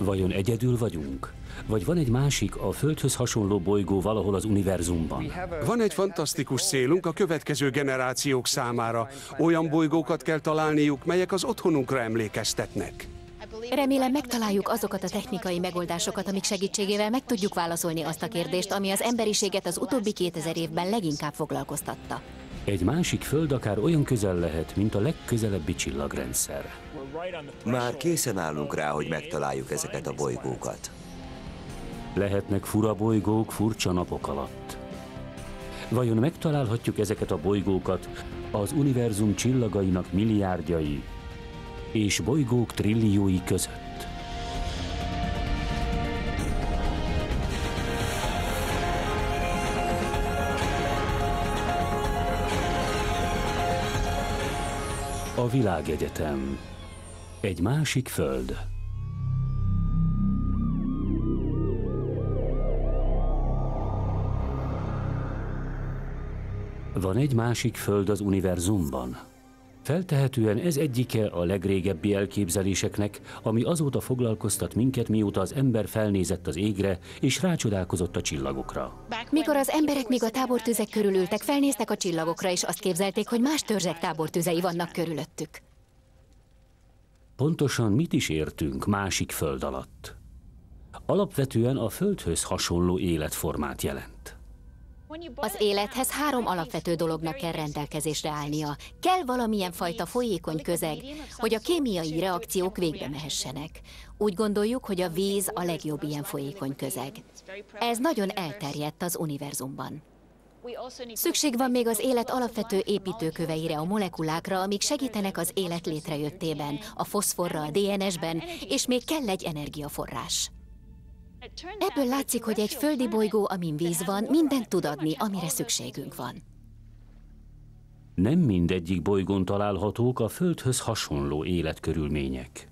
Vajon egyedül vagyunk? Vagy van egy másik, a Földhöz hasonló bolygó valahol az univerzumban? Van egy fantasztikus célunk a következő generációk számára. Olyan bolygókat kell találniuk, melyek az otthonunkra emlékeztetnek. Remélem megtaláljuk azokat a technikai megoldásokat, amik segítségével meg tudjuk válaszolni azt a kérdést, ami az emberiséget az utóbbi 2000 évben leginkább foglalkoztatta. Egy másik föld akár olyan közel lehet, mint a legközelebbi csillagrendszer. Már készen állunk rá, hogy megtaláljuk ezeket a bolygókat. Lehetnek fura bolygók furcsa napok alatt. Vajon megtalálhatjuk ezeket a bolygókat az univerzum csillagainak milliárdjai és bolygók trilliói között? A világegyetem. Egy másik föld. Van egy másik föld az univerzumban. Feltehetően ez egyike a legrégebbi elképzeléseknek, ami azóta foglalkoztat minket, mióta az ember felnézett az égre és rácsodálkozott a csillagokra. Mikor az emberek még a tábortüzek körül ültek, felnéztek a csillagokra, és azt képzelték, hogy más törzsek tábortüzei vannak körülöttük. Pontosan mit is értünk másik föld alatt? Alapvetően a Földhöz hasonló életformát jelent. Az élethez 3 alapvető dolognak kell rendelkezésre állnia. Kell valamilyen fajta folyékony közeg, hogy a kémiai reakciók végbe mehessenek. Úgy gondoljuk, hogy a víz a legjobb ilyen folyékony közeg. Ez nagyon elterjedt az univerzumban. Szükség van még az élet alapvető építőköveire, a molekulákra, amik segítenek az élet létrejöttében, a foszforra, a DNS-ben, és még kell egy energiaforrás. Ebből látszik, hogy egy földi bolygó, amin víz van, mindent tud adni, amire szükségünk van. Nem mindegyik bolygón találhatók a Földhöz hasonló életkörülmények.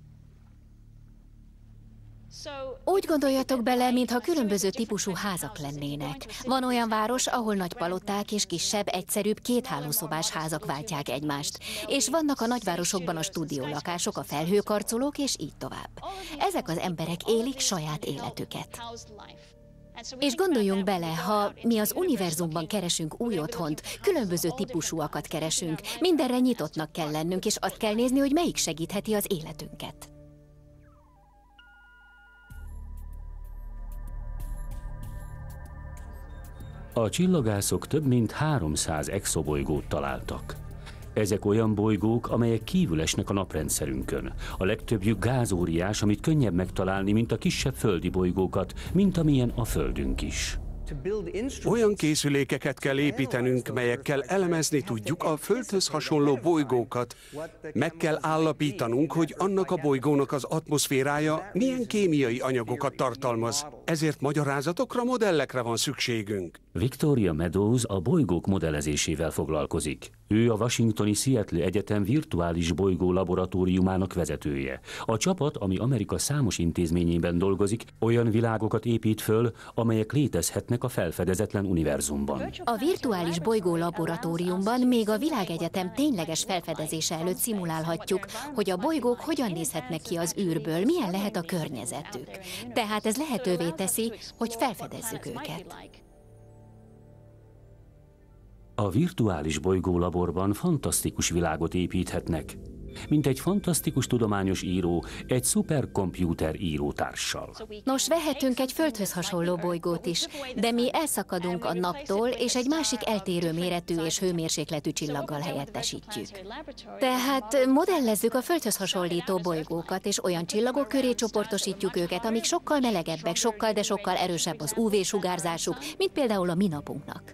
Úgy gondoljatok bele, mintha különböző típusú házak lennének. Van olyan város, ahol nagy paloták és kisebb, egyszerűbb 2 hálószobás házak váltják egymást. És vannak a nagyvárosokban a stúdiólakások, a felhőkarcolók, és így tovább. Ezek az emberek élik saját életüket. És gondoljunk bele, ha mi az univerzumban keresünk új otthont, különböző típusúakat keresünk, mindenre nyitottnak kell lennünk, és azt kell nézni, hogy melyik segítheti az életünket. A csillagászok több mint 300 exobolygót találtak. Ezek olyan bolygók, amelyek kívül esnek a naprendszerünkön. A legtöbbjük gázóriás, amit könnyebb megtalálni, mint a kisebb földi bolygókat, mint amilyen a Földünk is. Olyan készülékeket kell építenünk, melyekkel elemezni tudjuk a Földhöz hasonló bolygókat. Meg kell állapítanunk, hogy annak a bolygónak az atmoszférája milyen kémiai anyagokat tartalmaz. Ezért magyarázatokra, modellekre van szükségünk. Victoria Meadows a bolygók modellezésével foglalkozik. Ő a washingtoni Seattle Egyetem virtuális bolygó laboratóriumának vezetője. A csapat, ami Amerika számos intézményében dolgozik, olyan világokat épít föl, amelyek létezhetnek a felfedezetlen univerzumban. A virtuális bolygó laboratóriumban még a világegyetem tényleges felfedezése előtt szimulálhatjuk, hogy a bolygók hogyan nézhetnek ki az űrből, milyen lehet a környezetük. Tehát ez lehetővé teszi, hogy felfedezzük őket. A virtuális bolygólaborban fantasztikus világot építhetnek, mint egy fantasztikus tudományos író egy szuperkomputer írótársal. Nos, vehetünk egy Földhöz hasonló bolygót is, de mi elszakadunk a naptól, és egy másik eltérő méretű és hőmérsékletű csillaggal helyettesítjük. Tehát modellezzük a Földhöz hasonlító bolygókat, és olyan csillagok köré csoportosítjuk őket, amik sokkal melegebbek, sokkal, de sokkal erősebb az UV-sugárzásuk, mint például a mi napunknak.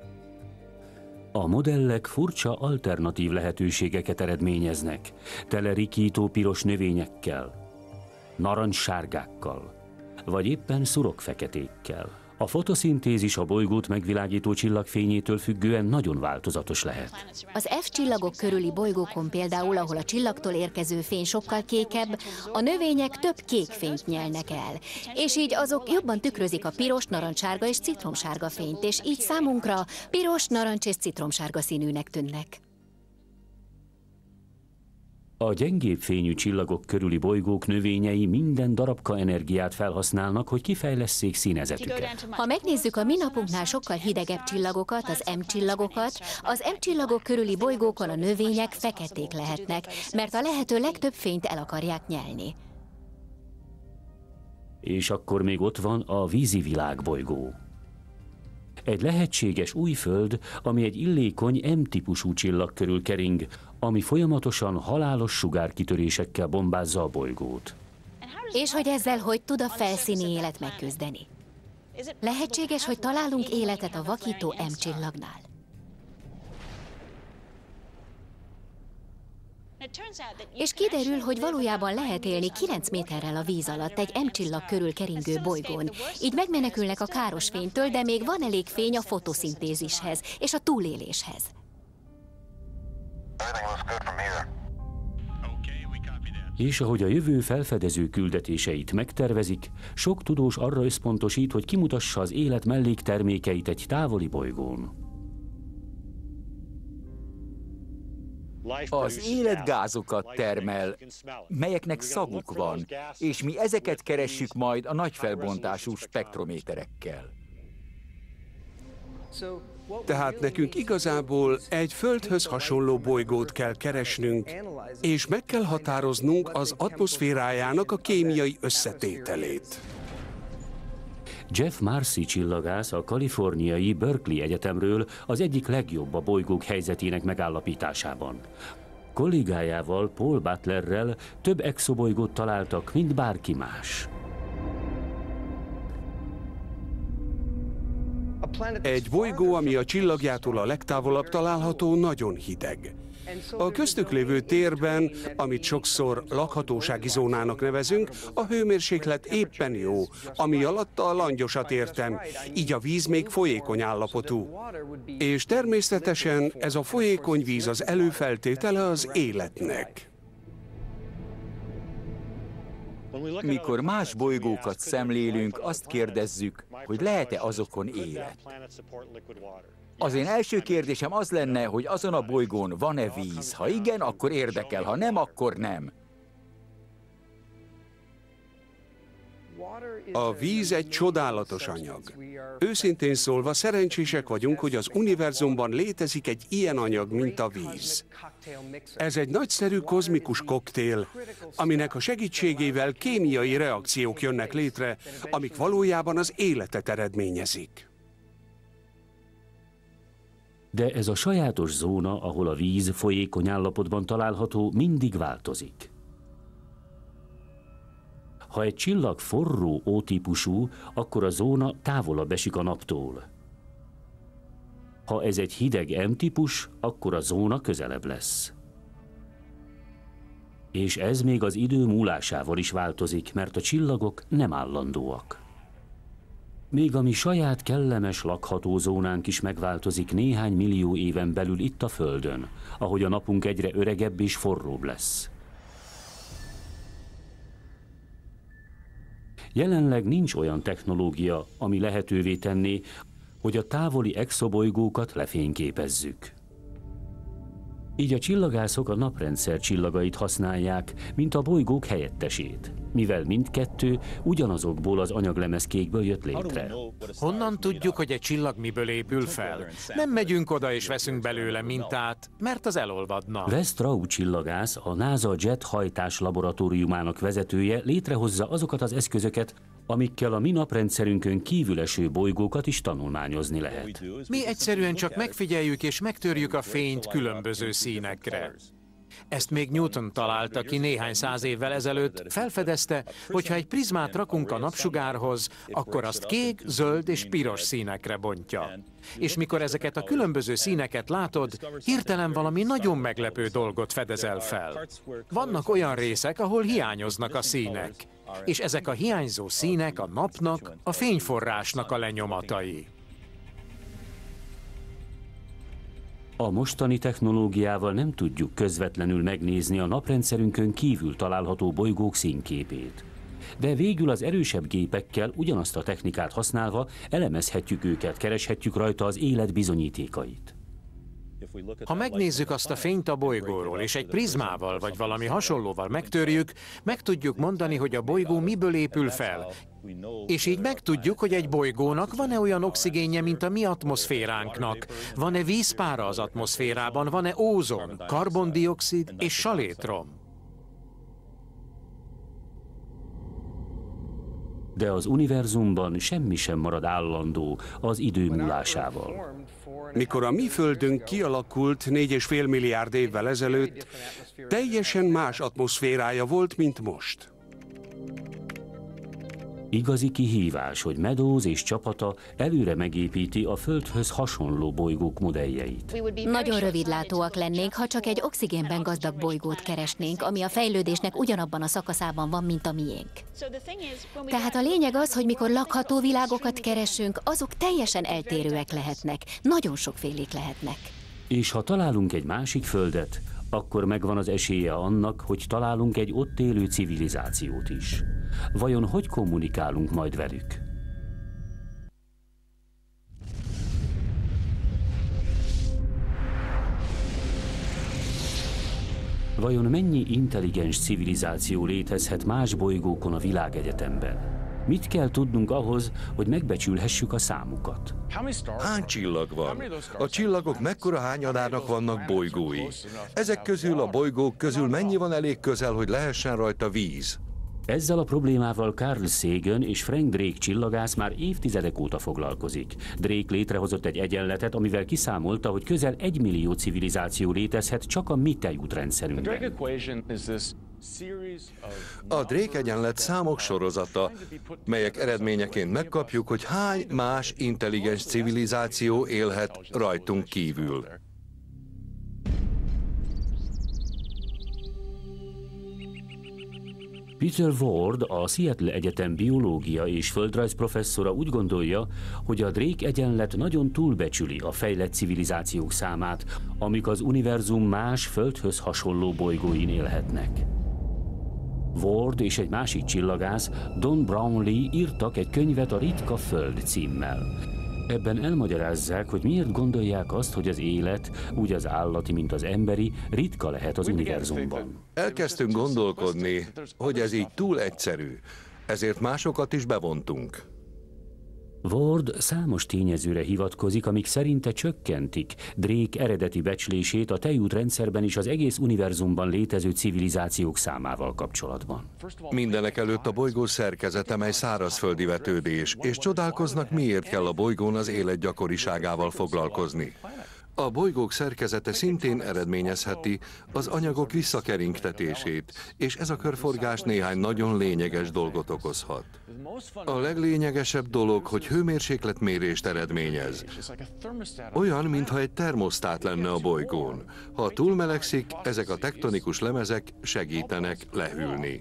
A modellek furcsa alternatív lehetőségeket eredményeznek, tele rikító piros növényekkel, narancssárgákkal, vagy éppen szurokfeketékkel. A fotoszintézis a bolygót megvilágító csillagfényétől függően nagyon változatos lehet. Az F csillagok körüli bolygókon például, ahol a csillagtól érkező fény sokkal kékebb, a növények több kék fényt nyelnek el, és így azok jobban tükrözik a piros, narancssárga és citromsárga fényt, és így számunkra piros, narancs és citromsárga színűnek tűnnek. A gyengébb fényű csillagok körüli bolygók növényei minden darabka energiát felhasználnak, hogy kifejlesszék színezetüket. Ha megnézzük a mi napunknál sokkal hidegebb csillagokat, az M-csillagokat, az M-csillagok körüli bolygókon a növények feketék lehetnek, mert a lehető legtöbb fényt el akarják nyelni. És akkor még ott van a vízi világbolygó. Egy lehetséges új föld, ami egy illékony M-típusú csillag körül kering, ami folyamatosan halálos sugárkitörésekkel bombázza a bolygót. És hogy ezzel hogy tud a felszíni élet megküzdeni? Lehetséges, hogy találunk életet a vakító M-csillagnál. És kiderül, hogy valójában lehet élni 9 méterrel a víz alatt egy M-csillag körül keringő bolygón. Így megmenekülnek a káros fénytől, de még van elég fény a fotoszintézishez és a túléléshez. És ahogy a jövő felfedező küldetéseit megtervezik, sok tudós arra összpontosít, hogy kimutassa az élet melléktermékeit egy távoli bolygón. Az élet gázokat termel, melyeknek szaguk van, és mi ezeket keressük majd a nagyfelbontású spektrométerekkel. Tehát nekünk igazából egy Földhöz hasonló bolygót kell keresnünk, és meg kell határoznunk az atmoszférájának a kémiai összetételét. Jeff Marcy csillagász a kaliforniai Berkeley Egyetemről az egyik legjobb a bolygók helyzetének megállapításában. Kollégájával, Paul Butlerrel több exobolygót találtak, mint bárki más. Egy bolygó, ami a csillagjától a legtávolabb található, nagyon hideg. A köztük lévő térben, amit sokszor lakhatósági zónának nevezünk, a hőmérséklet éppen jó, ami alatt a langyosat értem, így a víz még folyékony állapotú. És természetesen ez a folyékony víz az előfeltétele az életnek. Mikor más bolygókat szemlélünk, azt kérdezzük, hogy lehet-e azokon élet. Az én első kérdésem az lenne, hogy azon a bolygón van-e víz. Ha igen, akkor érdekel, ha nem, akkor nem. A víz egy csodálatos anyag. Őszintén szólva szerencsések vagyunk, hogy az univerzumban létezik egy ilyen anyag, mint a víz. Ez egy nagyszerű kozmikus koktél, aminek a segítségével kémiai reakciók jönnek létre, amik valójában az életet eredményezik. De ez a sajátos zóna, ahol a víz folyékony állapotban található, mindig változik. Ha egy csillag forró O-típusú, akkor a zóna távolabb esik a naptól. Ha ez egy hideg M-típus, akkor a zóna közelebb lesz. És ez még az idő múlásával is változik, mert a csillagok nem állandóak. Még a mi saját kellemes lakható zónánk is megváltozik néhány millió éven belül itt a Földön, ahogy a napunk egyre öregebb és forróbb lesz. Jelenleg nincs olyan technológia, ami lehetővé tenné, hogy a távoli exobolygókat lefényképezzük. Így a csillagászok a naprendszer csillagait használják, mint a bolygók helyettesét, mivel mindkettő ugyanazokból az anyaglemezkékből jött létre. Honnan tudjuk, hogy egy csillag miből épül fel? Nem megyünk oda és veszünk belőle mintát, mert az elolvadna. Wes Trau csillagász, a NASA Jet hajtás laboratóriumának vezetője létrehozza azokat az eszközöket, amikkel a mi naprendszerünkön kívül eső bolygókat is tanulmányozni lehet. Mi egyszerűen csak megfigyeljük és megtörjük a fényt különböző színekre. Ezt még Newton találta ki néhány száz évvel ezelőtt, felfedezte, hogy ha egy prizmát rakunk a napsugárhoz, akkor azt kék, zöld és piros színekre bontja. És mikor ezeket a különböző színeket látod, hirtelen valami nagyon meglepő dolgot fedezel fel. Vannak olyan részek, ahol hiányoznak a színek, és ezek a hiányzó színek a napnak, a fényforrásnak a lenyomatai. A mostani technológiával nem tudjuk közvetlenül megnézni a naprendszerünkön kívül található bolygók színképét. De végül az erősebb gépekkel ugyanazt a technikát használva elemezhetjük őket, kereshetjük rajta az élet bizonyítékait. Ha megnézzük azt a fényt a bolygóról, és egy prizmával vagy valami hasonlóval megtörjük, meg tudjuk mondani, hogy a bolygó miből épül fel. És így megtudjuk, hogy egy bolygónak van-e olyan oxigénje, mint a mi atmoszféránknak. Van-e vízpára az atmoszférában, van-e ózon, karbondioxid és salétrom. De az univerzumban semmi sem marad állandó az idő múlásával. Mikor a mi Földünk kialakult 4,5 milliárd évvel ezelőtt, teljesen más atmoszférája volt, mint most. Igazi kihívás, hogy Meadows és csapata előre megépíti a Földhöz hasonló bolygók modelljeit. Nagyon rövidlátóak lennénk, ha csak egy oxigénben gazdag bolygót keresnénk, ami a fejlődésnek ugyanabban a szakaszában van, mint a miénk. Tehát a lényeg az, hogy mikor lakható világokat keresünk, azok teljesen eltérőek lehetnek, nagyon sokfélék lehetnek. És ha találunk egy másik földet, akkor megvan az esélye annak, hogy találunk egy ott élő civilizációt is. Vajon hogy kommunikálunk majd velük? Vajon mennyi intelligens civilizáció létezhet más bolygókon a világegyetemben? Mit kell tudnunk ahhoz, hogy megbecsülhessük a számukat? Hány csillag van? A csillagok mekkora hányadának vannak bolygói? Ezek közül, a bolygók közül mennyi van elég közel, hogy lehessen rajta víz? Ezzel a problémával Carl Sagan és Frank Drake csillagász már évtizedek óta foglalkozik. Drake létrehozott egy egyenletet, amivel kiszámolta, hogy közel 1 millió civilizáció létezhet csak a mi tejútrendszerünkben. A Drake egyenlet számok sorozata, melyek eredményeként megkapjuk, hogy hány más intelligens civilizáció élhet rajtunk kívül. Peter Ward, a Seattle Egyetem biológia és földrajz professzora úgy gondolja, hogy a Drake egyenlet nagyon túlbecsüli a fejlett civilizációk számát, amik az univerzum más Földhöz hasonló bolygóin élhetnek. Ward és egy másik csillagász, Don Brownlee írtak egy könyvet a Ritka Föld címmel. Ebben elmagyarázzák, hogy miért gondolják azt, hogy az élet, úgy az állati, mint az emberi, ritka lehet az univerzumban. Elkezdtünk gondolkodni, hogy ez így túl egyszerű, ezért másokat is bevontunk. Ward számos tényezőre hivatkozik, amik szerinte csökkentik Drake eredeti becslését a tejútrendszerben és az egész univerzumban létező civilizációk számával kapcsolatban. Mindenek előtt a bolygó szerkezete, mely szárazföldi vetődés, és csodálkoznak, miért kell a bolygón az élet gyakoriságával foglalkozni. A bolygók szerkezete szintén eredményezheti az anyagok visszakeringtetését, és ez a körforgás néhány nagyon lényeges dolgot okozhat. A leglényegesebb dolog, hogy hőmérsékletmérést eredményez. Olyan, mintha egy termosztát lenne a bolygón. Ha túlmelegszik, ezek a tektonikus lemezek segítenek lehűlni.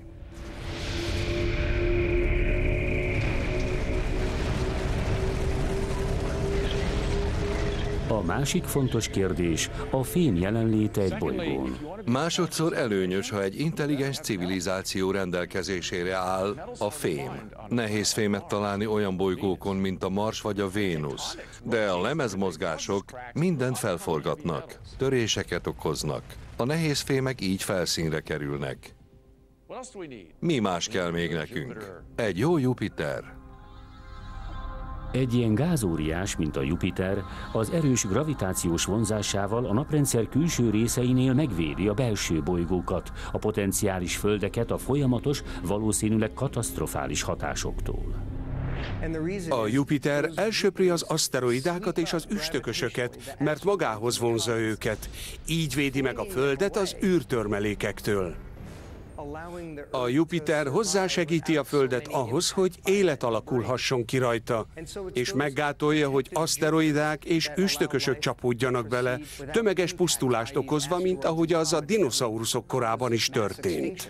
A másik fontos kérdés a fém jelenléte egy bolygón. Másodszor előnyös, ha egy intelligens civilizáció rendelkezésére áll a fém. Nehéz fémet találni olyan bolygókon, mint a Mars vagy a Vénusz, de a lemezmozgások mindent felforgatnak, töréseket okoznak. A nehéz fémek így felszínre kerülnek. Mi más kell még nekünk? Egy jó Jupiter. Egy ilyen gázóriás, mint a Jupiter, az erős gravitációs vonzásával a naprendszer külső részeinél megvédi a belső bolygókat, a potenciális földeket a folyamatos, valószínűleg katasztrofális hatásoktól. A Jupiter elsöpri az aszteroidákat és az üstökösöket, mert magához vonzza őket. Így védi meg a Földet az űrtörmelékektől. A Jupiter hozzásegíti a Földet ahhoz, hogy élet alakulhasson ki rajta, és meggátolja, hogy aszteroidák és üstökösök csapódjanak bele, tömeges pusztulást okozva, mint ahogy az a dinoszauruszok korában is történt.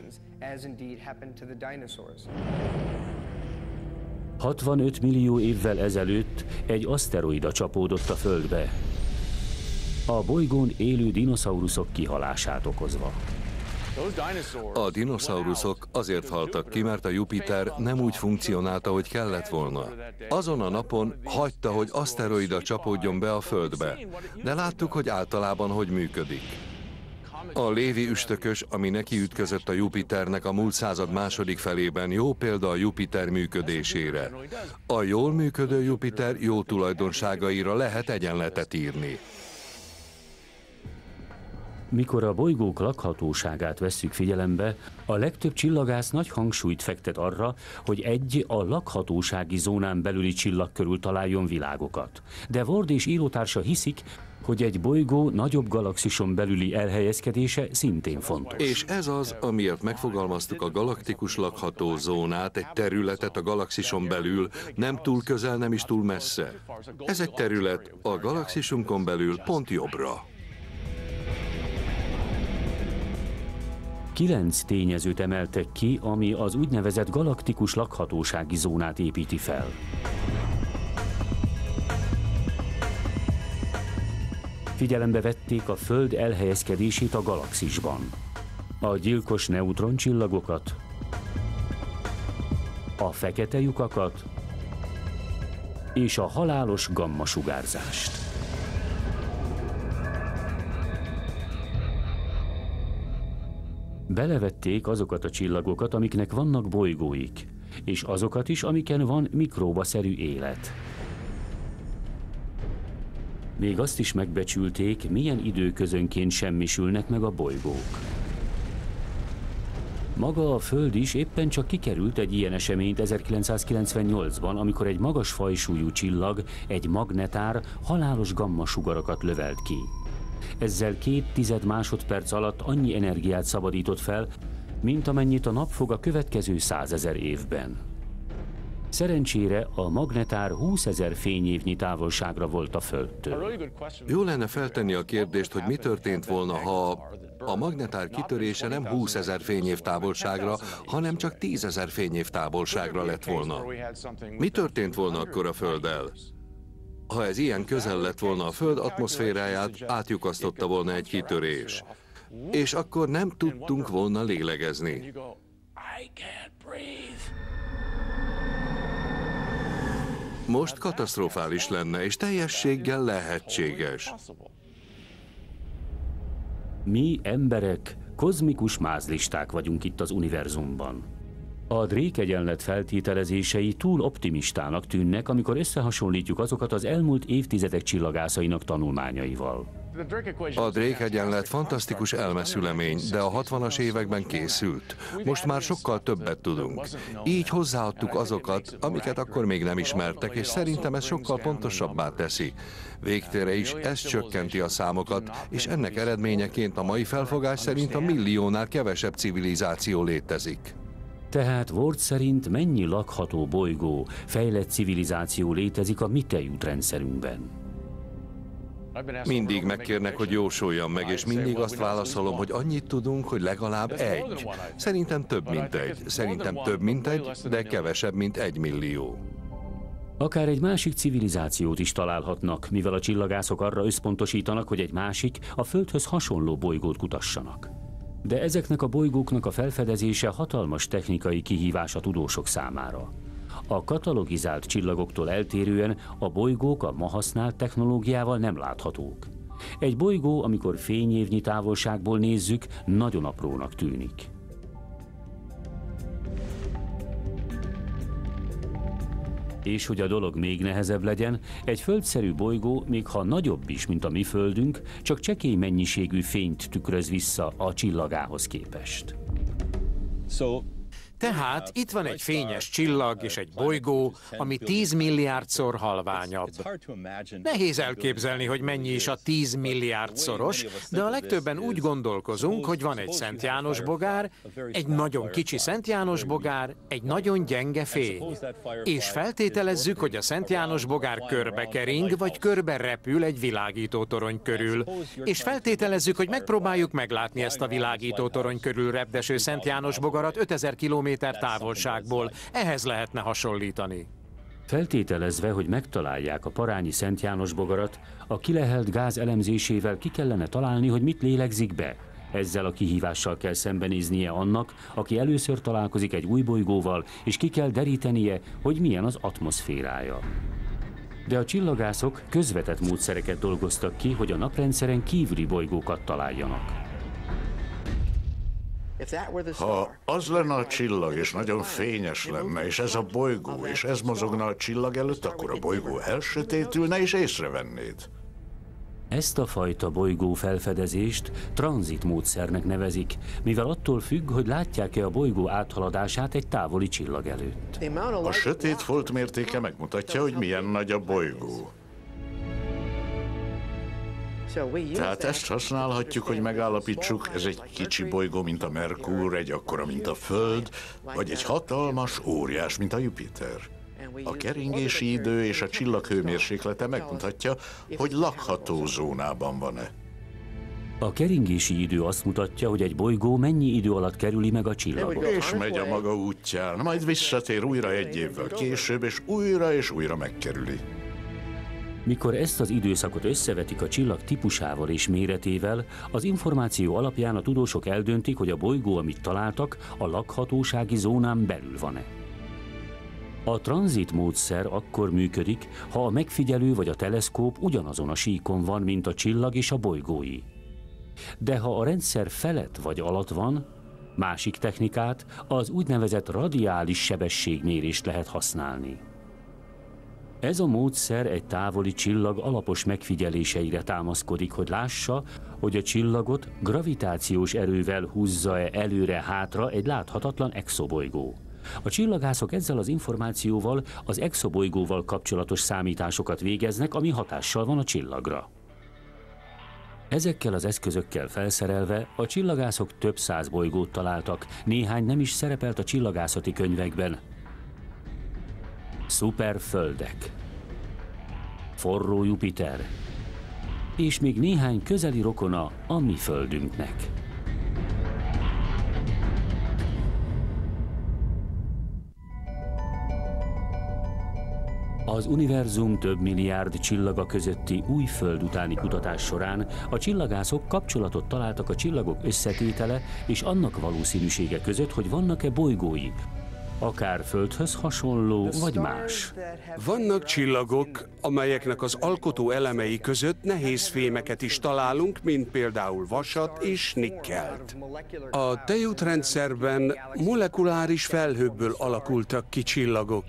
65 millió évvel ezelőtt egy aszteroida csapódott a Földbe, a bolygón élő dinoszauruszok kihalását okozva. A dinoszauruszok azért haltak ki, mert a Jupiter nem úgy funkcionálta, hogy kellett volna. Azon a napon hagyta, hogy aszteroida csapódjon be a Földbe, de láttuk, hogy általában hogy működik. A Lévi üstökös, ami nekiütközött a Jupiternek a múlt század második felében, jó példa a Jupiter működésére. A jól működő Jupiter jó tulajdonságaira lehet egyenletet írni. Mikor a bolygók lakhatóságát vesszük figyelembe, a legtöbb csillagász nagy hangsúlyt fektet arra, hogy egy a lakhatósági zónán belüli csillag körül találjon világokat. De Ward és írótársa hiszik, hogy egy bolygó nagyobb galaxison belüli elhelyezkedése szintén fontos. És ez az, amiért megfogalmaztuk a galaktikus lakható zónát, egy területet a galaxison belül, nem túl közel, nem is túl messze. Ez egy terület a galaxisunkon belül pont jobbra. 9 tényezőt emeltek ki, ami az úgynevezett galaktikus lakhatósági zónát építi fel. Figyelembe vették a Föld elhelyezkedését a galaxisban, a gyilkos neutroncsillagokat, a fekete lyukakat és a halálos gammasugárzást. Belevették azokat a csillagokat, amiknek vannak bolygóik, és azokat is, amiken van mikróbaszerű élet. Még azt is megbecsülték, milyen időközönként semmisülnek meg a bolygók. Maga a Föld is éppen csak kikerült egy ilyen eseményt 1998-ban, amikor egy magas fajsúlyú csillag, egy magnetár halálos gammasugarakat lövelt ki. Ezzel 0,2 másodperc alatt annyi energiát szabadított fel, mint amennyit a nap fog a következő 100 000 évben. Szerencsére a magnetár 20 000 fényévnyi távolságra volt a Földtől. Jó lenne feltenni a kérdést, hogy mi történt volna, ha a magnetár kitörése nem 20 000 fényév távolságra, hanem csak 10 000 fényév távolságra lett volna. Mi történt volna akkor a Földdel? Ha ez ilyen közel lett volna a Föld atmoszféráját, átlyukasztotta volna egy kitörés. És akkor nem tudtunk volna lélegezni. Most katasztrofális lenne, és teljességgel lehetséges. Mi emberek kozmikus mázlisták vagyunk itt az univerzumban. A Drake-egyenlet feltételezései túl optimistának tűnnek, amikor összehasonlítjuk azokat az elmúlt évtizedek csillagászainak tanulmányaival. A Drake-egyenlet fantasztikus elmeszülemény, de a 60-as években készült. Most már sokkal többet tudunk. Így hozzáadtuk azokat, amiket akkor még nem ismertek, és szerintem ez sokkal pontosabbá teszi. Végtére is ez csökkenti a számokat, és ennek eredményeként a mai felfogás szerint a milliónál kevesebb civilizáció létezik. Tehát Ward szerint mennyi lakható bolygó, fejlett civilizáció létezik a mi tejútrendszerünkben? Mindig megkérnek, hogy jósoljam meg, és mindig azt válaszolom, hogy annyit tudunk, hogy legalább egy. Szerintem több, mint egy. Szerintem több, mint egy, de kevesebb, mint 1 millió. Akár egy másik civilizációt is találhatnak, mivel a csillagászok arra összpontosítanak, hogy egy másik, a Földhöz hasonló bolygót kutassanak. De ezeknek a bolygóknak a felfedezése hatalmas technikai kihívás a tudósok számára. A katalogizált csillagoktól eltérően a bolygók a ma használt technológiával nem láthatók. Egy bolygó, amikor fényévnyi távolságból nézzük, nagyon aprónak tűnik. És hogy a dolog még nehezebb legyen, egy földszerű bolygó, még ha nagyobb is, mint a mi Földünk, csak csekély mennyiségű fényt tükröz vissza a csillagához képest. Tehát itt van egy fényes csillag és egy bolygó, ami 10 milliárdszor halványabb. Nehéz elképzelni, hogy mennyi is a 10 milliárdszoros, de a legtöbben úgy gondolkozunk, hogy van egy Szent János bogár, egy nagyon kicsi Szent János bogár, egy nagyon gyenge fény. És feltételezzük, hogy a Szent János bogár körbe kering, vagy körbe repül egy világítótorony körül. És feltételezzük, hogy megpróbáljuk meglátni ezt a világítótorony körül repdeső Szent János bogarat 5000 kilométer távolságból. Ehhez lehetne hasonlítani. Feltételezve, hogy megtalálják a parányi Szent János bogarat, a kilehelt gáz elemzésével ki kellene találni, hogy mit lélegzik be. Ezzel a kihívással kell szembenéznie annak, aki először találkozik egy új bolygóval, és ki kell derítenie, hogy milyen az atmoszférája. De a csillagászok közvetett módszereket dolgoztak ki, hogy a naprendszeren kívüli bolygókat találjanak. Ha az lenne a csillag, és nagyon fényes lenne, és ez a bolygó, és ez mozogna a csillag előtt, akkor a bolygó elsötétülne, és észrevennéd. Ezt a fajta bolygó felfedezést tranzitmódszernek nevezik, mivel attól függ, hogy látják-e a bolygó áthaladását egy távoli csillag előtt. A sötét folt mértéke megmutatja, hogy milyen nagy a bolygó. Tehát ezt használhatjuk, hogy megállapítsuk, ez egy kicsi bolygó, mint a Merkur, egy akkora, mint a Föld, vagy egy hatalmas, óriás, mint a Jupiter. A keringési idő és a csillag hőmérséklete megmutatja, hogy lakható zónában van-e. A keringési idő azt mutatja, hogy egy bolygó mennyi idő alatt kerüli meg a csillagot. És megy a maga útján, majd visszatér újra egy évvel később, és újra megkerüli. Mikor ezt az időszakot összevetik a csillag típusával és méretével, az információ alapján a tudósok eldöntik, hogy a bolygó, amit találtak, a lakhatósági zónán belül van-e. A tranzitmódszer akkor működik, ha a megfigyelő vagy a teleszkóp ugyanazon a síkon van, mint a csillag és a bolygói. De ha a rendszer felett vagy alatt van, másik technikát, az úgynevezett radiális sebességmérést lehet használni. Ez a módszer egy távoli csillag alapos megfigyeléseire támaszkodik, hogy lássa, hogy a csillagot gravitációs erővel húzza-e előre-hátra egy láthatatlan exobolygó. A csillagászok ezzel az információval az exobolygóval kapcsolatos számításokat végeznek, ami hatással van a csillagra. Ezekkel az eszközökkel felszerelve a csillagászok több száz bolygót találtak, néhány nem is szerepelt a csillagászati könyvekben. Szuperföldek, forró Jupiter, és még néhány közeli rokona a mi földünknek. Az univerzum több milliárd csillaga közötti új föld utáni kutatás során a csillagászok kapcsolatot találtak a csillagok összetétele és annak valószínűsége között, hogy vannak-e bolygói, akár Földhöz hasonló, vagy más. Vannak csillagok, amelyeknek az alkotó elemei között nehéz fémeket is találunk, mint például vasat és nikkelt. A tejútrendszerben molekuláris felhőkből alakultak ki csillagok.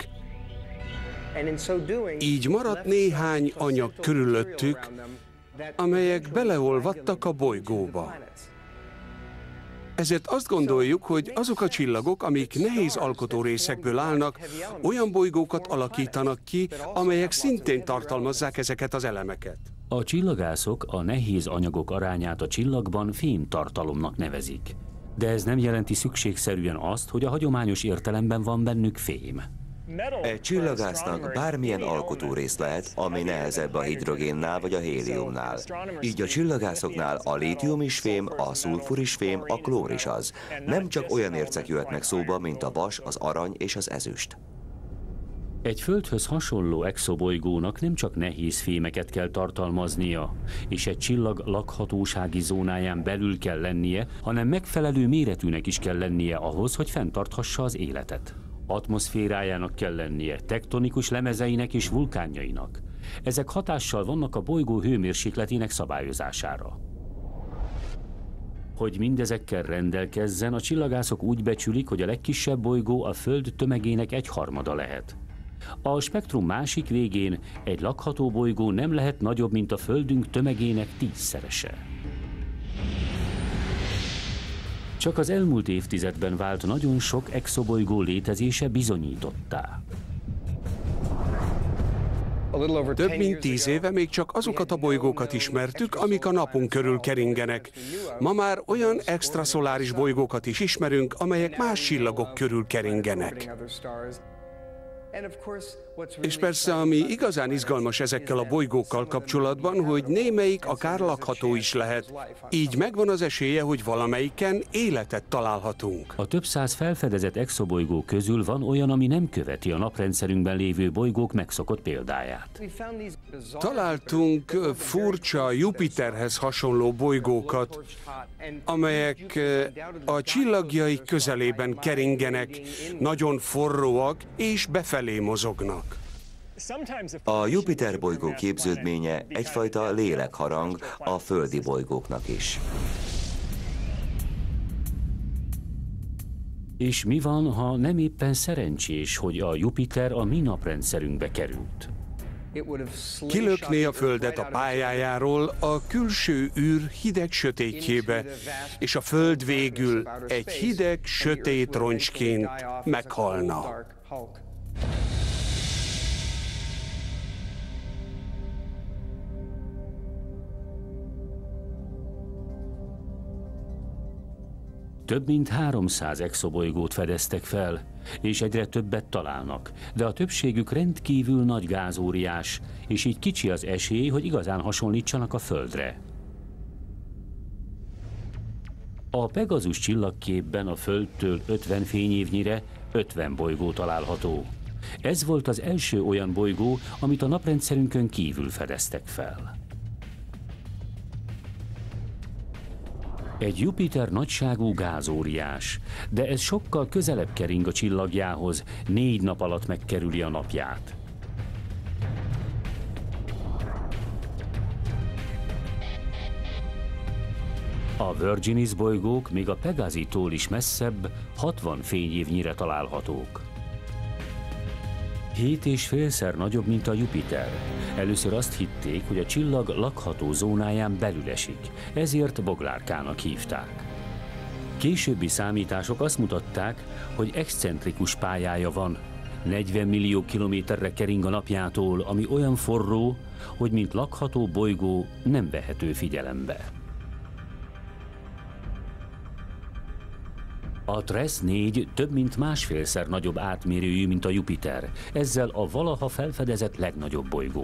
Így maradt néhány anyag körülöttük, amelyek beleolvadtak a bolygóba. Ezért azt gondoljuk, hogy azok a csillagok, amik nehéz alkotórészekből állnak, olyan bolygókat alakítanak ki, amelyek szintén tartalmazzák ezeket az elemeket. A csillagászok a nehéz anyagok arányát a csillagban fémtartalomnak nevezik. De ez nem jelenti szükségszerűen azt, hogy a hagyományos értelemben van bennük fém. Egy csillagásznak bármilyen alkotórész lehet, ami nehezebb a hidrogénnál vagy a héliumnál. Így a csillagászoknál a lítium is fém, a szulfur is fém, a klór is az. Nem csak olyan ércek jöhetnek szóba, mint a vas, az arany és az ezüst. Egy Földhöz hasonló exobolygónak nem csak nehéz fémeket kell tartalmaznia, és egy csillag lakhatósági zónáján belül kell lennie, hanem megfelelő méretűnek is kell lennie ahhoz, hogy fenntarthassa az életet. Atmoszférájának kell lennie, tektonikus lemezeinek és vulkánjainak. Ezek hatással vannak a bolygó hőmérsékletének szabályozására. Hogy mindezekkel rendelkezzen, a csillagászok úgy becsülik, hogy a legkisebb bolygó a Föld tömegének 1/3 lehet. A spektrum másik végén egy lakható bolygó nem lehet nagyobb, mint a Földünk tömegének 10-szerese. Csak az elmúlt évtizedben vált nagyon sok exobolygó létezése bizonyítottá. Több mint 10 éve még csak azokat a bolygókat ismertük, amik a napunk körül keringenek. Ma már olyan extraszoláris bolygókat is ismerünk, amelyek más csillagok körül keringenek. És persze, ami igazán izgalmas ezekkel a bolygókkal kapcsolatban, hogy némelyik akár lakható is lehet. Így megvan az esélye, hogy valamelyiken életet találhatunk. A több száz felfedezett exobolygó közül van olyan, ami nem követi a naprendszerünkben lévő bolygók megszokott példáját. Találtunk furcsa Jupiterhez hasonló bolygókat, amelyek a csillagjai közelében keringenek, nagyon forróak és befelé mozognak. A Jupiter bolygó képződménye egyfajta lélekharang a földi bolygóknak is. És mi van, ha nem éppen szerencsés, hogy a Jupiter a mi naprendszerünkbe került? Kilökné a Földet a pályájáról a külső űr hideg sötétjébe, és a Föld végül egy hideg, sötét roncsként meghalna. Több mint 300 exobolygót fedeztek fel, és egyre többet találnak, de a többségük rendkívül nagy gázóriás, és így kicsi az esély, hogy igazán hasonlítsanak a Földre. A Pegasus csillagképben a Földtől 50 fényévnyire 50 bolygó található. Ez volt az első olyan bolygó, amit a naprendszerünkön kívül fedeztek fel. Egy Jupiter nagyságú gázóriás, de ez sokkal közelebb kering a csillagjához, 4 nap alatt megkerüli a napját. A Virginis bolygók még a Pegasi-tól is messzebb, 60 fényévnyire találhatók. 7,5-szer nagyobb, mint a Jupiter. Először azt hitték, hogy a csillag lakható zónáján belül esik, ezért boglárkának hívták. Későbbi számítások azt mutatták, hogy excentrikus pályája van. 40 millió kilométerre kering a napjától, ami olyan forró, hogy mint lakható bolygó nem vehető figyelembe. A TRESS 4 több mint másfélszer nagyobb átmérőjű, mint a Jupiter, ezzel a valaha felfedezett legnagyobb bolygó.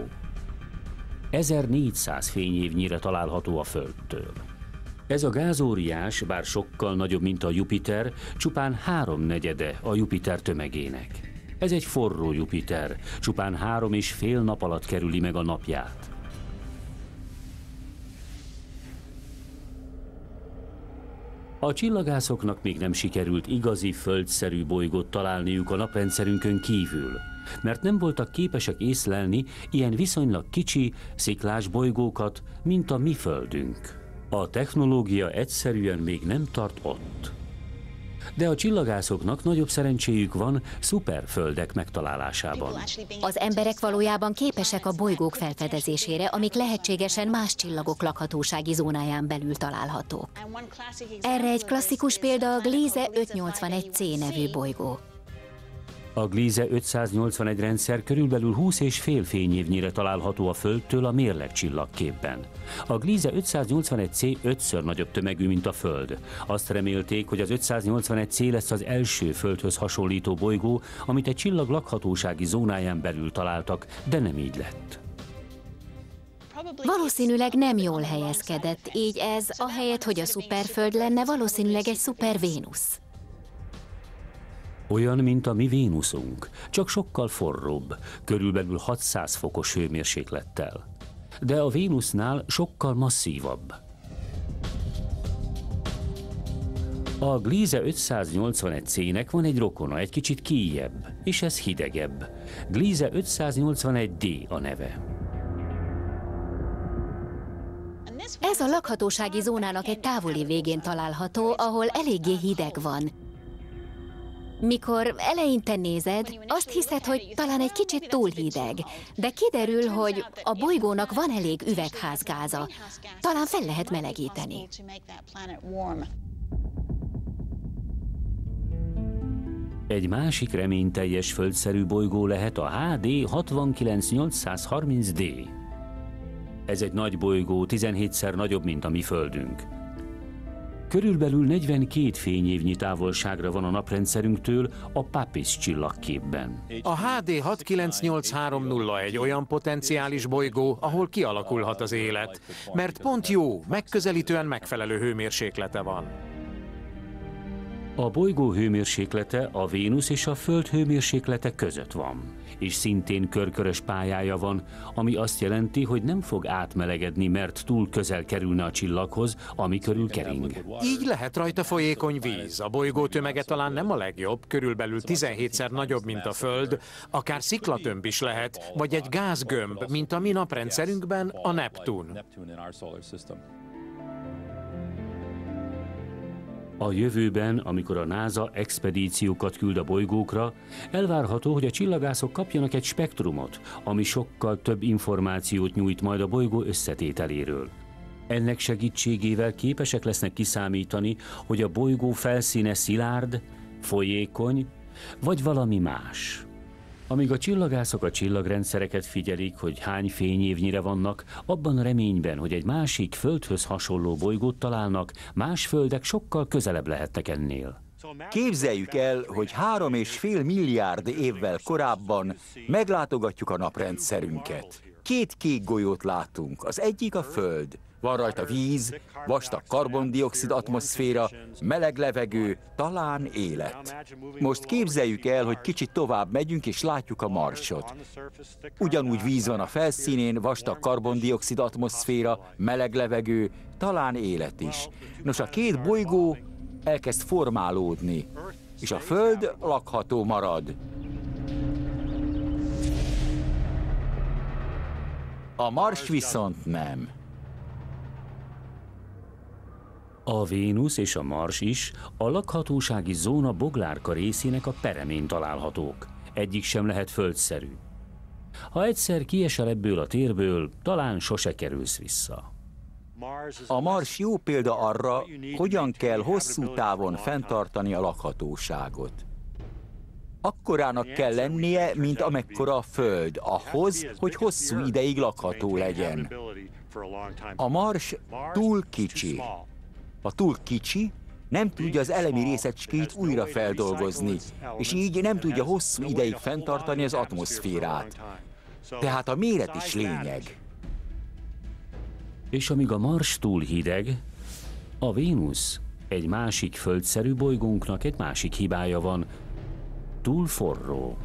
1400 fényévnyire található a Földtől. Ez a gázóriás, bár sokkal nagyobb, mint a Jupiter, csupán 3/4 a Jupiter tömegének. Ez egy forró Jupiter, csupán 3,5 nap alatt kerüli meg a napját. A csillagászoknak még nem sikerült igazi földszerű bolygót találniuk a naprendszerünkön kívül, mert nem voltak képesek észlelni ilyen viszonylag kicsi, sziklás bolygókat, mint a mi Földünk. A technológia egyszerűen még nem tart ott. De a csillagászoknak nagyobb szerencséjük van szuperföldek megtalálásában. Az emberek valójában képesek a bolygók felfedezésére, amik lehetségesen más csillagok lakhatósági zónáján belül találhatók. Erre egy klasszikus példa a Gliese 581c nevű bolygó. A Gliese 581 rendszer körülbelül 20,5 fényévnyire található a Földtől a mérleg csillagképben. A Gliese 581c 5-ször nagyobb tömegű, mint a Föld. Azt remélték, hogy az 581c lesz az első Földhöz hasonlító bolygó, amit egy csillag lakhatósági zónáján belül találtak, de nem így lett. Valószínűleg nem jól helyezkedett, így ez ahelyett, hogy a szuperföld lenne, valószínűleg egy szupervénusz. Olyan, mint a mi Vénuszunk, csak sokkal forróbb, körülbelül 600 fokos hőmérséklettel. De a Vénusznál sokkal masszívabb. A Gliese 581c-nek van egy rokona, egy kicsit kijjebb, és ez hidegebb. Gliese 581d a neve. Ez a lakhatósági zónának egy távoli végén található, ahol eléggé hideg van. Mikor eleinte nézed, azt hiszed, hogy talán egy kicsit túl hideg, de kiderül, hogy a bolygónak van elég üvegházgáza. Talán fel lehet melegíteni. Egy másik reményteljes földszerű bolygó lehet a HD 69830d. Ez egy nagy bolygó, 17-szer nagyobb, mint a mi Földünk. Körülbelül 42 fényévnyi távolságra van a naprendszerünktől a Puppis csillagképben. A HD 698301 egy olyan potenciális bolygó, ahol kialakulhat az élet, mert pont jó, megközelítően megfelelő hőmérséklete van. A bolygó hőmérséklete a Vénusz és a Föld hőmérséklete között van, és szintén körkörös pályája van, ami azt jelenti, hogy nem fog átmelegedni, mert túl közel kerülne a csillaghoz, ami körül kering. Így lehet rajta folyékony víz. A bolygó tömege talán nem a legjobb, körülbelül 17-szer nagyobb, mint a Föld, akár sziklatömb is lehet, vagy egy gázgömb, mint a mi naprendszerünkben a Neptun. A jövőben, amikor a NASA expedíciókat küld a bolygókra, elvárható, hogy a csillagászok kapjanak egy spektrumot, ami sokkal több információt nyújt majd a bolygó összetételéről. Ennek segítségével képesek lesznek kiszámítani, hogy a bolygó felszíne szilárd, folyékony, vagy valami más. Amíg a csillagászok a csillagrendszereket figyelik, hogy hány fényévnyire vannak, abban a reményben, hogy egy másik Földhöz hasonló bolygót találnak, más földek sokkal közelebb lehetnek ennél. Képzeljük el, hogy 3,5 milliárd évvel korábban meglátogatjuk a naprendszerünket. 2 kék golyót látunk, az egyik a Föld. Van rajta víz, vastag karbon-dioxid atmoszféra, meleg levegő, talán élet. Most képzeljük el, hogy kicsit tovább megyünk és látjuk a Marsot. Ugyanúgy víz van a felszínén, vastag karbon-dioxid atmoszféra, meleg levegő, talán élet is. Nos, a 2 bolygó elkezd formálódni, és a Föld lakható marad. A Mars viszont nem. A Vénusz és a Mars is a lakhatósági zóna boglárka részének a peremén találhatók. Egyik sem lehet földszerű. Ha egyszer kiesel ebből a térből, talán sose kerülsz vissza. A Mars jó példa arra, hogyan kell hosszú távon fenntartani a lakhatóságot. Akkorának kell lennie, mint amekkora a Föld, ahhoz, hogy hosszú ideig lakható legyen. A Mars túl kicsi. Ha túl kicsi, nem tudja az elemi részecskét újra feldolgozni, és így nem tudja hosszú ideig fenntartani az atmoszférát. Tehát a méret is lényeg. És amíg a Mars túl hideg, a Vénusz, egy másik földszerű bolygónknak egy másik hibája van, túl forró.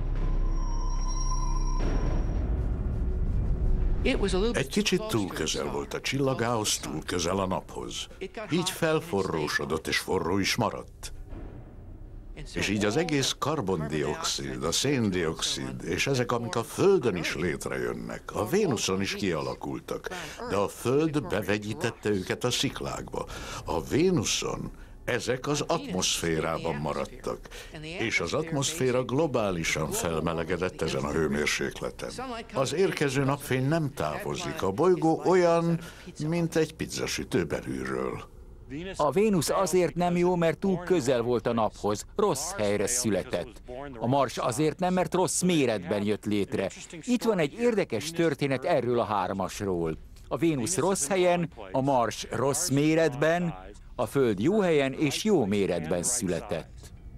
Egy kicsit túl közel volt a csillagához, túl közel a naphoz. Így felforrósodott és forró is maradt. És így az egész karbon-dioxid, a szén-dioxid és ezek, amik a Földön is létrejönnek, a Vénuszon is kialakultak, de a Föld bevegyítette őket a sziklákba. A Vénuszon ezek az atmoszférában maradtak, és az atmoszféra globálisan felmelegedett ezen a hőmérsékleten. Az érkező napfény nem távozik, a bolygó olyan, mint egy pizzasütő belülről. A Vénusz azért nem jó, mert túl közel volt a naphoz, rossz helyre született. A Mars azért nem, mert rossz méretben jött létre. Itt van egy érdekes történet erről a 3-asról. A Vénusz rossz helyen, a Mars rossz méretben, a Föld jó helyen és jó méretben született.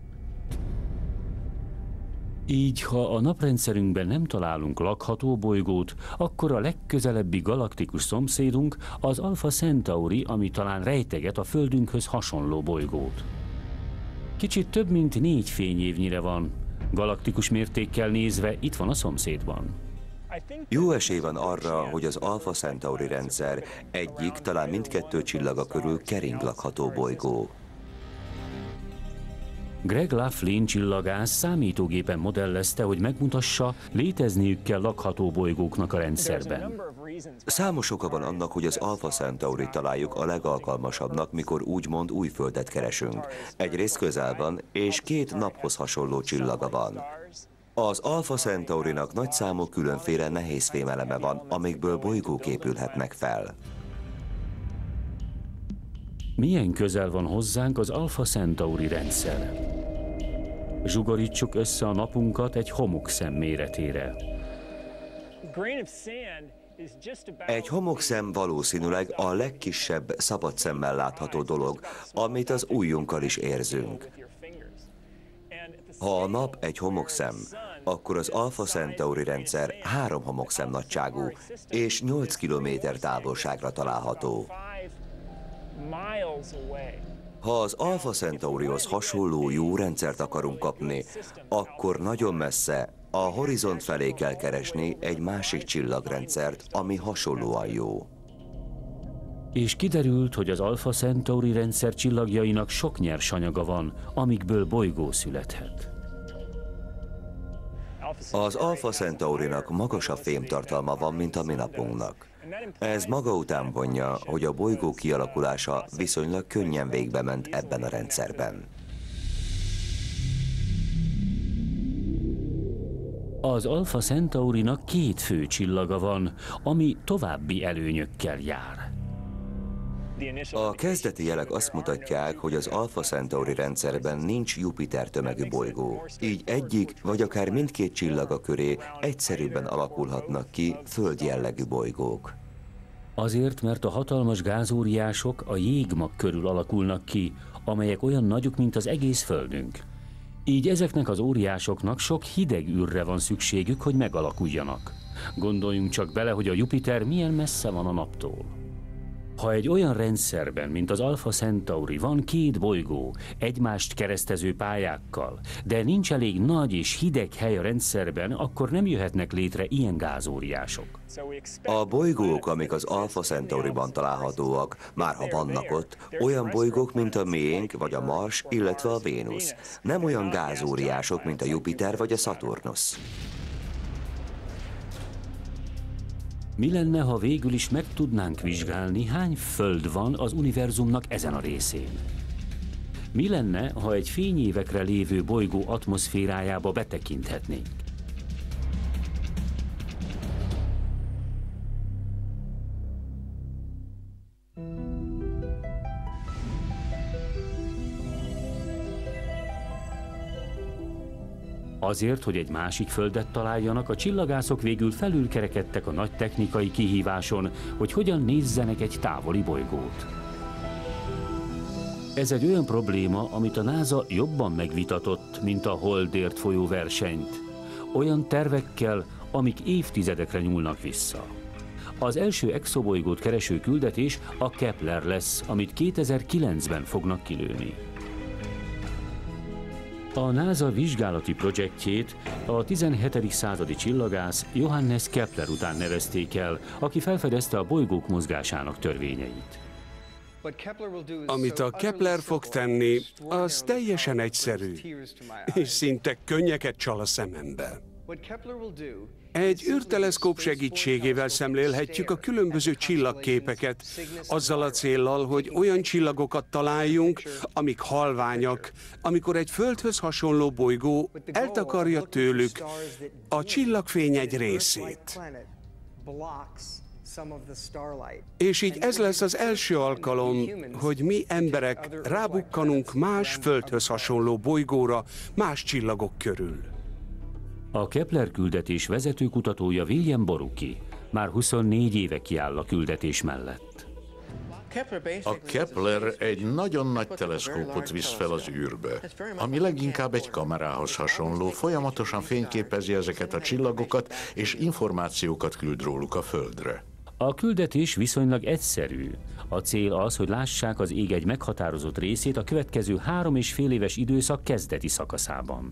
Így, ha a naprendszerünkben nem találunk lakható bolygót, akkor a legközelebbi galaktikus szomszédunk az Alpha Centauri, ami talán rejteget a Földünkhöz hasonló bolygót. Kicsit több mint 4 fényévnyire van. Galaktikus mértékkel nézve itt van a szomszédban. Jó esély van arra, hogy az Alpha Centauri rendszer egyik, talán mindkettő csillaga körül kering lakható bolygó. Greg Laughlin csillagász számítógépen modellezte, hogy megmutassa, létezniük kell lakható bolygóknak a rendszerben. Számos oka van annak, hogy az Alpha Centauri találjuk a legalkalmasabbnak, mikor úgymond új földet keresünk. Egyrészt közel van, és 2 naphoz hasonló csillaga van. Az Alpha Centaurinak nagyszámú különféle nehézfémeleme van, amikből bolygók épülhetnek fel. Milyen közel van hozzánk az Alpha Centauri rendszer? Zsugorítsuk össze a napunkat egy homokszem méretére. Egy homokszem valószínűleg a legkisebb szabad szemmel látható dolog, amit az ujjunkkal is érzünk. Ha a nap egy homokszem, akkor az Alpha Centauri rendszer 3 homokszem nagyságú és 8 kilométer távolságra található. Ha az Alpha Centaurihoz hasonló jó rendszert akarunk kapni, akkor nagyon messze a horizont felé kell keresni egy másik csillagrendszert, ami hasonlóan jó. És kiderült, hogy az Alpha Centauri rendszer csillagjainak sok nyersanyaga van, amikből bolygó születhet. Az Alpha Centaurinak magasabb fémtartalma van, mint a mi napunknak. Ez maga után vonja, hogy a bolygó kialakulása viszonylag könnyen végbe ment ebben a rendszerben. Az Alpha Centaurinak 2 fő csillaga van, ami további előnyökkel jár. A kezdeti jelek azt mutatják, hogy az Alpha Centauri rendszerben nincs Jupiter tömegű bolygó. Így egyik, vagy akár mindkét csillaga köré egyszerűbben alakulhatnak ki föld jellegű bolygók. Azért, mert a hatalmas gázóriások a jégmag körül alakulnak ki, amelyek olyan nagyok, mint az egész Földünk. Így ezeknek az óriásoknak sok hideg űrre van szükségük, hogy megalakuljanak. Gondoljunk csak bele, hogy a Jupiter milyen messze van a naptól. Ha egy olyan rendszerben, mint az Alpha Centauri van 2 bolygó, egymást keresztező pályákkal, de nincs elég nagy és hideg hely a rendszerben, akkor nem jöhetnek létre ilyen gázóriások. A bolygók, amik az Alpha Centauriban találhatóak, már ha vannak ott, olyan bolygók, mint a miénk, vagy a Mars, illetve a Vénusz. Nem olyan gázóriások, mint a Jupiter vagy a Szaturnusz. Mi lenne, ha végül is meg tudnánk vizsgálni, hány föld van az univerzumnak ezen a részén? Mi lenne, ha egy fényévekre lévő bolygó atmoszférájába betekinthetnénk? Azért, hogy egy másik földet találjanak, a csillagászok végül felülkerekedtek a nagy technikai kihíváson, hogy hogyan nézzenek egy távoli bolygót. Ez egy olyan probléma, amit a NASA jobban megvitatott, mint a Holdért folyó versenyt. Olyan tervekkel, amik évtizedekre nyúlnak vissza. Az első exobolygót kereső küldetés a Kepler lesz, amit 2009-ben fognak kilőni. A NASA vizsgálati projektjét a 17. századi csillagász Johannes Kepler után nevezték el, aki felfedezte a bolygók mozgásának törvényeit. Amit a Kepler fog tenni, az teljesen egyszerű, és szinte könnyeket csal a szemembe. Egy űrteleszkóp segítségével szemlélhetjük a különböző csillagképeket, azzal a céllal, hogy olyan csillagokat találjunk, amik halványak, amikor egy Földhöz hasonló bolygó eltakarja tőlük a csillagfény egy részét. És így ez lesz az első alkalom, hogy mi emberek rábukkanunk más Földhöz hasonló bolygóra, más csillagok körül. A Kepler küldetés vezető kutatója William Borucki már 24 éve kiáll a küldetés mellett. A Kepler egy nagyon nagy teleszkópot visz fel az űrbe, ami leginkább egy kamerához hasonló, folyamatosan fényképezi ezeket a csillagokat, és információkat küld róluk a Földre. A küldetés viszonylag egyszerű. A cél az, hogy lássák az ég egy meghatározott részét a következő 3,5 éves időszak kezdeti szakaszában.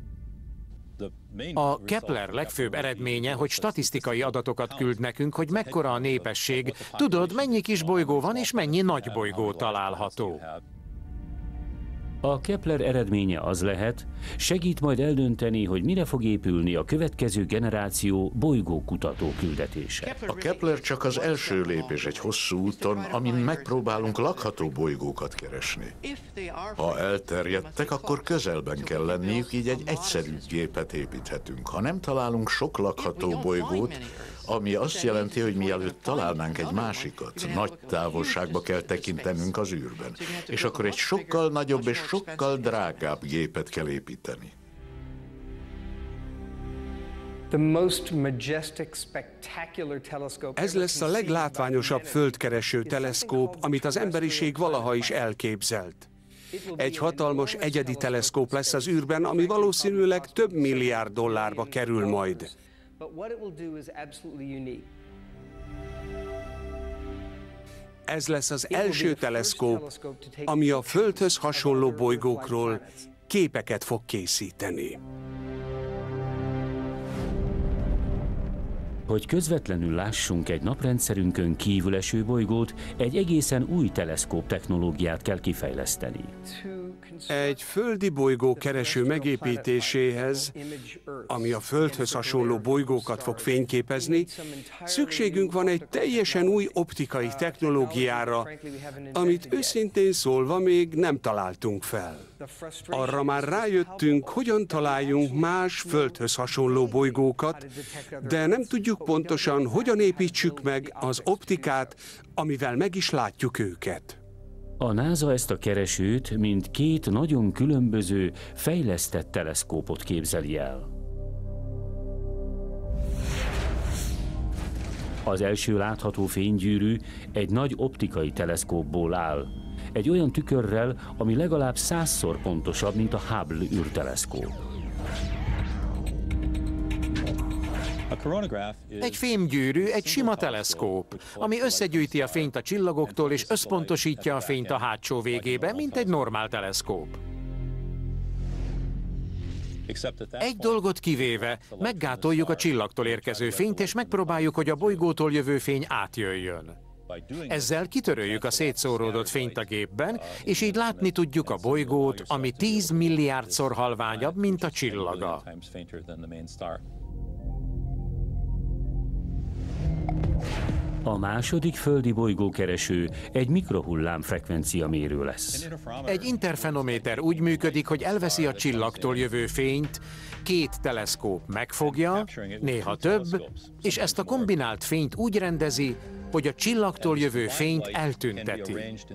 A Kepler legfőbb eredménye, hogy statisztikai adatokat küld nekünk, hogy mekkora a népesség, tudod, mennyi kis bolygó van és mennyi nagy bolygó található. A Kepler eredménye az lehet, segít majd eldönteni, hogy mire fog épülni a következő generáció bolygókutató küldetése. A Kepler csak az első lépés egy hosszú úton, amin megpróbálunk lakható bolygókat keresni. Ha elterjedtek, akkor közelben kell lenniük, így egy egyszerű gépet építhetünk. Ha nem találunk sok lakható bolygót, ami azt jelenti, hogy mielőtt találnánk egy másikat, nagy távolságba kell tekintenünk az űrben, és akkor egy sokkal nagyobb és sokkal drágább gépet kell építeni. Ez lesz a leglátványosabb földkereső teleszkóp, amit az emberiség valaha is elképzelt. Egy hatalmas egyedi teleszkóp lesz az űrben, ami valószínűleg több milliárd dollárba kerül majd. Ez lesz az első teleszkóp, ami a Földhöz hasonló bolygókról képeket fog készíteni. Hogy közvetlenül lássunk egy naprendszerünkön kívül eső bolygót, egy egészen új teleszkóp technológiát kell kifejleszteni. Egy földi bolygó kereső megépítéséhez, ami a Földhöz hasonló bolygókat fog fényképezni, szükségünk van egy teljesen új optikai technológiára, amit őszintén szólva még nem találtunk fel. Arra már rájöttünk, hogyan találjunk más Földhöz hasonló bolygókat, de nem tudjuk pontosan, hogyan építsük meg az optikát, amivel meg is látjuk őket. A NASA ezt a keresőt, mint két nagyon különböző, fejlesztett teleszkópot képzeli el. Az első látható fénygyűrű egy nagy optikai teleszkópból áll. Egy olyan tükörrel, ami legalább 100-szor pontosabb, mint a Hubble űrteleszkóp. Egy fémgyűrű, egy sima teleszkóp, ami összegyűjti a fényt a csillagoktól és összpontosítja a fényt a hátsó végébe, mint egy normál teleszkóp. Egy dolgot kivéve, meggátoljuk a csillagtól érkező fényt, és megpróbáljuk, hogy a bolygótól jövő fény átjöjjön. Ezzel kitöröljük a szétszóródott fényt a gépben, és így látni tudjuk a bolygót, ami 10 milliárdszor halványabb, mint a csillaga. A második földi bolygókereső egy mikrohullám frekvenciamérő lesz. Egy interfenométer úgy működik, hogy elveszi a csillagtól jövő fényt, két teleszkóp megfogja, néha több, és ezt a kombinált fényt úgy rendezi, hogy a csillagtól jövő fényt eltünteti.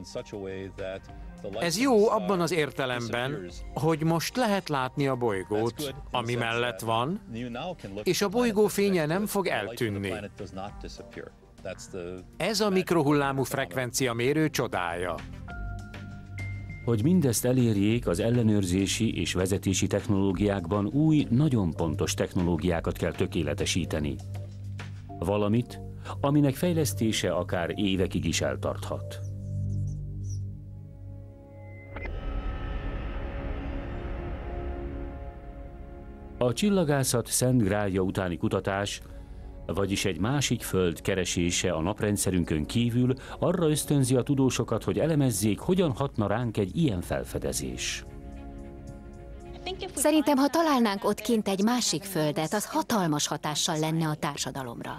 Ez jó abban az értelemben, hogy most lehet látni a bolygót, ami mellett van, és a bolygó fénye nem fog eltűnni. Ez a mikrohullámú frekvenciamérő csodája. Hogy mindezt elérjék, az ellenőrzési és vezetési technológiákban új, nagyon pontos technológiákat kell tökéletesíteni. Valamit, aminek fejlesztése akár évekig is eltarthat. A csillagászat szent grálja utáni kutatás, vagyis egy másik föld keresése a naprendszerünkön kívül arra ösztönzi a tudósokat, hogy elemezzék, hogyan hatna ránk egy ilyen felfedezés. Szerintem, ha találnánk ott kint egy másik földet, az hatalmas hatással lenne a társadalomra.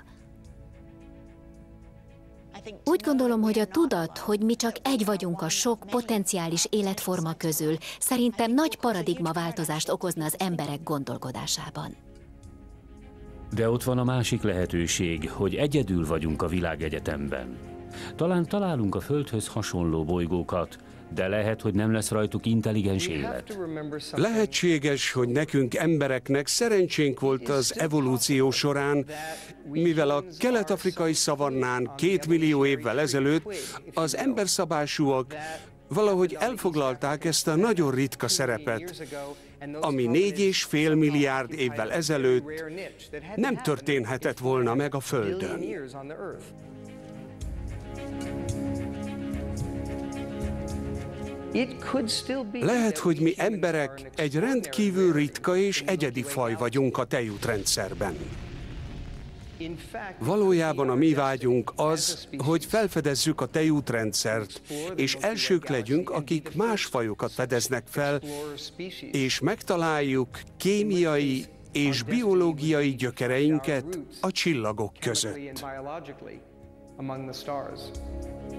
Úgy gondolom, hogy a tudat, hogy mi csak egy vagyunk a sok potenciális életforma közül, szerintem nagy paradigmaváltozást okozna az emberek gondolkodásában. De ott van a másik lehetőség, hogy egyedül vagyunk a világegyetemben. Talán találunk a Földhöz hasonló bolygókat, de lehet, hogy nem lesz rajtuk intelligens élet. Lehetséges, hogy nekünk embereknek szerencsénk volt az evolúció során, mivel a kelet-afrikai szavannán 2 millió évvel ezelőtt az emberszabásúak valahogy elfoglalták ezt a nagyon ritka szerepet, ami 4,5 milliárd évvel ezelőtt nem történhetett volna meg a Földön. Lehet, hogy mi emberek egy rendkívül ritka és egyedi faj vagyunk a tejútrendszerben. Valójában a mi vágyunk az, hogy felfedezzük a tejútrendszert, és elsők legyünk, akik más fajokat fedeznek fel, és megtaláljuk kémiai és biológiai gyökereinket a csillagok között.